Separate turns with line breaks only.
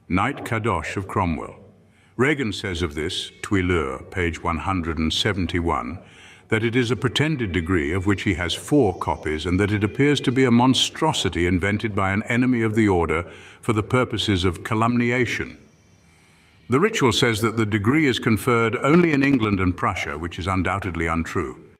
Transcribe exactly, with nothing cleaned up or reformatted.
Knight Kadosh of Cromwell. Ragon says of this, Tuileur, page one hundred seventy-one, that it is a pretended degree of which he has four copies and that it appears to be a monstrosity invented by an enemy of the order for the purposes of calumniation. The ritual says that the degree is conferred only in England and Prussia, which is undoubtedly untrue.